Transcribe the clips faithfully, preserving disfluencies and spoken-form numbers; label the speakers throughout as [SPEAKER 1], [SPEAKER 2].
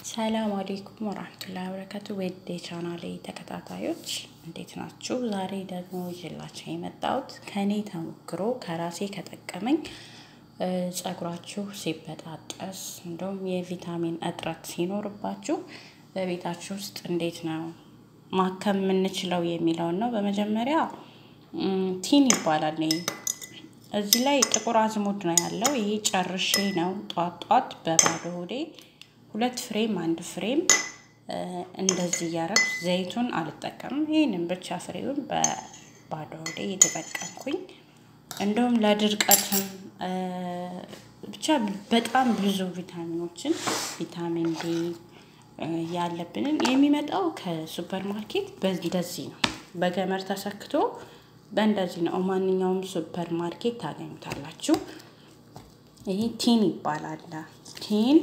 [SPEAKER 1] ሰላም አለይኩም ወራህመቱላሂ ወበረካቱ ወደ ቻናሌ ተከታታዮች እንዴት ናችሁ? ዛሬ ደግሞ ይዤላችሁ የመጣሁት ከኔ ተሞክሮ ከራሴ ከጠቀመኝ ጸጉራችሁ ሲበጣጠስ እንደውም የቪታሚን እጥረት ሲኖርባችሁ በቤታችሁ ውስጥ እንዴት ነው ማከም የምንችለው የሚለውን ነው። በመጀመሪያ ቲን ይባላል። እዚህ ላይ ጥቁር አዝሙድ ነው ያለው። ይሄ ጨርሼ ነው ጧት ጧት በባዶ ሆዴ ሁለት ፍሬም አንድ ፍሬም እንደዚህ ያረኩ ዘይቱን አልጠቀምም። ይሄንን ብቻ ፍሬውን በባዶ ሆዴ እየተጠቀምኩኝ እንደውም ለድርቀትም ብቻ በጣም ብዙ ቪታሚኖችን ቪታሚን ዲ ያለብንን የሚመጣው ከሱፐር ማርኬት በዚህ ነው። በገመድ ተሰክቶ በእንደዚህ ነው ማንኛውም ሱፐር ማርኬት ታገኙታላችሁ። ይሄ ቲን ይባላል። ቲን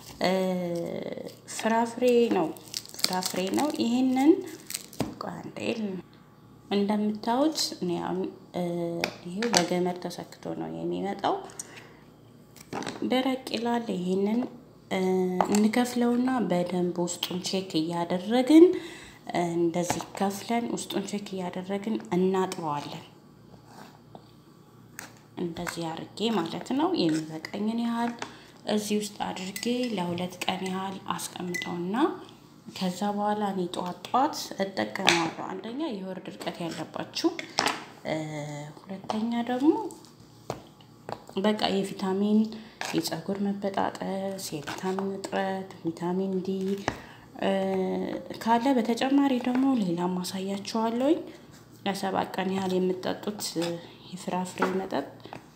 [SPEAKER 1] ፍራፍሬ ነው ፍራፍሬ ነው። ይሄንን ቋንዴል እንደምታዩት ነው። ይሄው በገመድ ተሰክቶ ነው የሚመጣው። ደረቅ ይላል። ይሄንን እንከፍለውና በደንብ ውስጡን ቼክ እያደረግን እንደዚህ ከፍለን ውስጡን ቼክ እያደረግን እናጥበዋለን። እንደዚህ አድርጌ ማለት ነው። የሚበቃኝን ያህል እዚህ ውስጥ አድርጌ ለሁለት ቀን ያህል አስቀምጠውና ከዛ በኋላ እኔ ጧት ጧት እጠቀማለሁ። አንደኛ የሆድ ድርቀት ያለባችሁ፣ ሁለተኛ ደግሞ በቃ የቪታሚን የፀጉር መበጣጠስ የቪታሚን እጥረት ቪታሚን ዲ ካለ በተጨማሪ ደግሞ ሌላ ማሳያችኋለሁ። ለሰባት ቀን ያህል የምትጠጡት የፍራፍሬ መጠጥ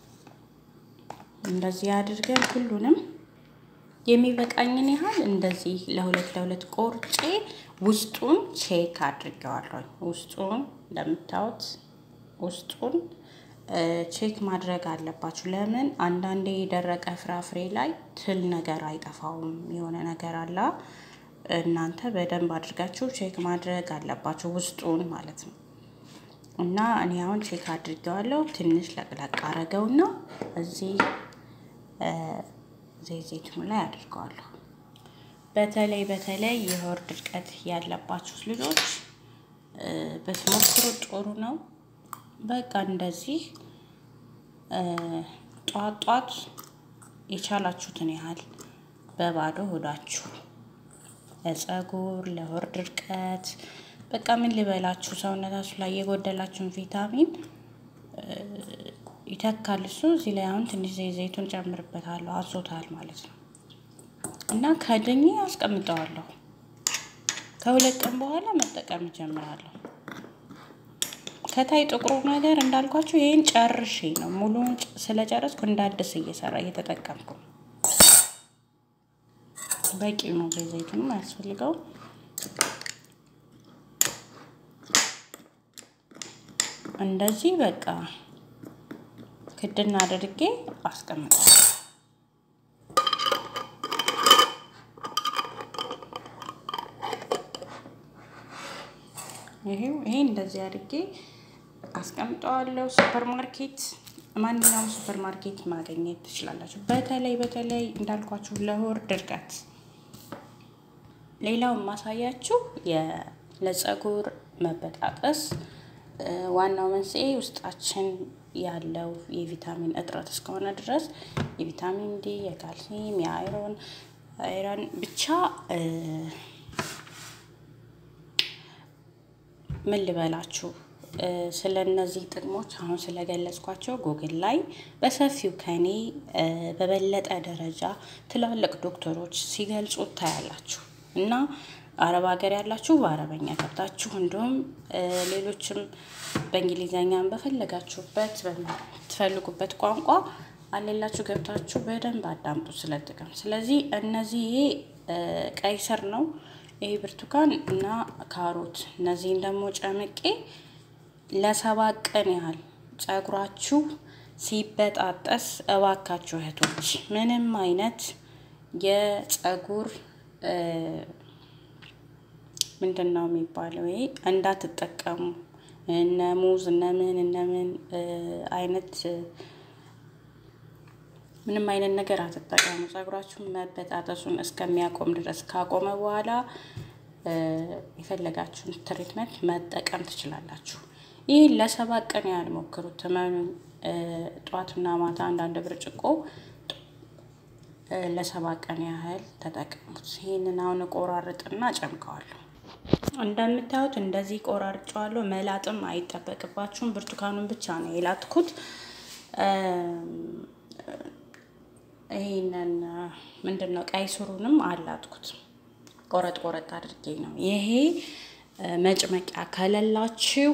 [SPEAKER 1] እንደዚህ አድርገን ሁሉንም የሚበቃኝን ያህል እንደዚህ ለሁለት ለሁለት ቆርጬ ውስጡን ቼክ አድርጌዋለሁ። ውስጡን እንደምታዩት ውስጡን ቼክ ማድረግ አለባችሁ። ለምን አንዳንዴ የደረቀ ፍራፍሬ ላይ ትል ነገር አይጠፋውም፣ የሆነ ነገር አለ። እናንተ በደንብ አድርጋችሁ ቼክ ማድረግ አለባችሁ ውስጡን ማለት ነው። እና እኔ አሁን ቼክ አድርጌዋለሁ። ትንሽ ለቅለቅ አረገውና እዚህ ዘይቱን ላይ አድርገዋለሁ። በተለይ በተለይ የሆድ ድርቀት ያለባችሁ ልጆች በትሞክሩ ጥሩ ነው። በቃ እንደዚህ ጧት ጧት የቻላችሁትን ያህል በባዶ ሆዳችሁ ለፀጉር ለሆድ ድርቀት በቃ ምን ልበላችሁ ሰውነታችሁ ላይ የጎደላችሁን ቪታሚን ይተካል። እሱ እዚህ ላይ አሁን ትንሽ ዘይቱን ጨምርበታለሁ። አዞታል ማለት ነው። እና ከድኜ አስቀምጠዋለሁ። ከሁለት ቀን በኋላ መጠቀም ጀምራለሁ። ከታይ ጥቁሩ ነገር እንዳልኳችሁ ይሄን ጨርሼ ነው ሙሉውን ስለጨረስኩ እንዳድስ እየሰራ እየተጠቀምኩ በቂ ነው። ዘይቱን ማያስፈልገው እንደዚህ በቃ ክድና አድርጌ አስቀምጣለሁ። ይሄው ይሄ እንደዚህ አድርጌ አስቀምጠዋለሁ። ሱፐር ማርኬት ማንኛውም ሱፐር ማርኬት ማግኘት ትችላላችሁ። በተለይ በተለይ እንዳልኳችሁ ለሆድ ድርቀት። ሌላው ማሳያችሁ ለፀጉር መበጣጠስ ዋናው መንስኤ ውስጣችን ያለው የቪታሚን እጥረት እስከሆነ ድረስ የቪታሚን ዲ የካልሲየም የአይሮን አይረን ብቻ ምን ልበላችሁ ስለነዚህ ጥቅሞች አሁን ስለገለጽኳቸው ጉግል ላይ በሰፊው ከኔ በበለጠ ደረጃ ትላልቅ ዶክተሮች ሲገልጹት ታያላችሁ። እና አረብ ሀገር ያላችሁ በአረበኛ ገብታችሁ እንደውም ሌሎችም በእንግሊዘኛም በፈለጋችሁበት በትፈልጉበት ቋንቋ አለላችሁ ገብታችሁ በደንብ አዳምጡ ስለጥቅም። ስለዚህ እነዚህ ይሄ ቀይ ስር ነው፣ ይሄ ብርቱካን እና ካሮት እነዚህን ደግሞ ጨምቄ ለሰባት ቀን ያህል ፀጉራችሁ ሲበጣጠስ እባካችሁ እህቶች ምንም አይነት የፀጉር ምንድነው የሚባለው ይሄ እንዳትጠቀሙ። እነ ሙዝ እነ ምን እነ ምን አይነት ምንም አይነት ነገር አትጠቀሙ። ፀጉራችሁን መበጣጠሱን እስከሚያቆም ድረስ ካቆመ በኋላ የፈለጋችሁን ትሪትመንት መጠቀም ትችላላችሁ። ይህን ለሰባት ቀን ያህል ሞክሩት። ተመኑን። ጧትና ማታ አንዳንድ ብርጭቆ ለሰባት ቀን ያህል ተጠቀሙት። ይሄንን አሁን ቆራርጥና ጨምቀዋለሁ። እንደምታዩት እንደዚህ ቆራርጫዋለሁ። መላጥም አይጠበቅባችሁም። ብርቱካኑን ብቻ ነው የላጥኩት። ይሄንን ምንድነው ቀይ ስሩንም አላጥኩት። ቆረጥ ቆረጥ አድርጌ ነው። ይሄ መጭመቂያ ከሌላችሁ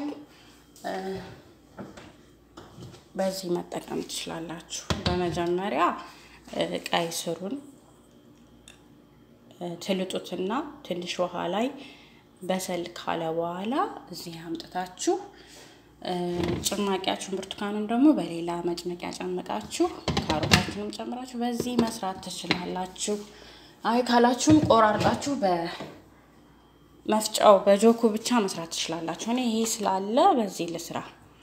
[SPEAKER 1] በዚህ መጠቀም ትችላላችሁ። በመጀመሪያ ቀይ ስሩን ትልጡትና ትንሽ ውሃ ላይ በሰል ካለ በኋላ እዚህ አምጥታችሁ ጭማቂያችሁን ብርቱካኑን ደግሞ በሌላ መጭመቂያ ጨምቃችሁ ካሮታችሁንም ጨምራችሁ በዚህ መስራት ትችላላችሁ። አይ ካላችሁም ቆራርጣችሁ በመፍጫው በጆኩ ብቻ መስራት ትችላላችሁ። እኔ ይሄ ስላለ በዚህ ልስራ።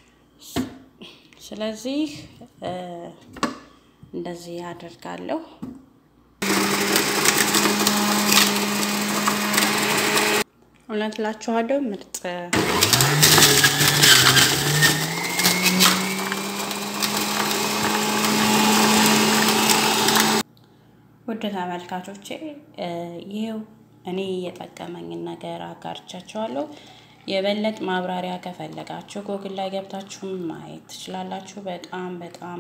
[SPEAKER 1] ስለዚህ እንደዚህ ያደርጋለሁ። እውነት ላችኋለሁ ምርጥ ውድ ተመልካቾቼ ይሄው እኔ የጠቀመኝን ነገር አጋርቻችኋለሁ። የበለጠ ማብራሪያ ከፈለጋችሁ ጎግል ላይ ገብታችሁ ማየት ትችላላችሁ። በጣም በጣም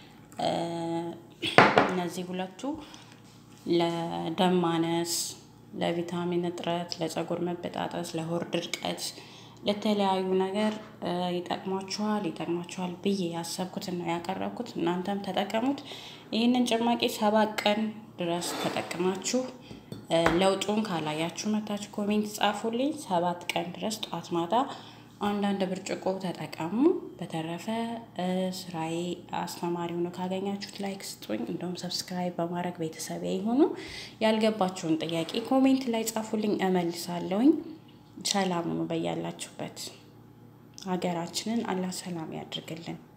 [SPEAKER 1] እነዚህ ሁለቱ ለደም ማነስ፣ ለቪታሚን እጥረት፣ ለፀጉር መበጣጠስ፣ ለሆድ ድርቀት፣ ለተለያዩ ነገር ይጠቅማችኋል ይጠቅማችኋል ብዬ ያሰብኩትን ነው ያቀረብኩት። እናንተም ተጠቀሙት። ይህንን ጭማቂ ሰባት ቀን ድረስ ተጠቅማችሁ ለውጡን ካላያችሁ መታችሁ ኮሜንት ጻፉልኝ። ሰባት ቀን ድረስ ጧት ማታ አንዳንድ ብርጭቆ ተጠቀሙ። በተረፈ ስራዬ አስተማሪው ነው። ካገኛችሁት ላይክ ስጡኝ። እንደውም ሰብስክራይብ በማድረግ ቤተሰብ ይሁኑ። ያልገባችሁን ጥያቄ ኮሜንት ላይ ጻፉልኝ፣ እመልሳለሁኝ። ሰላም ነው በያላችሁበት። ሀገራችንን አላህ ሰላም ያድርግልን።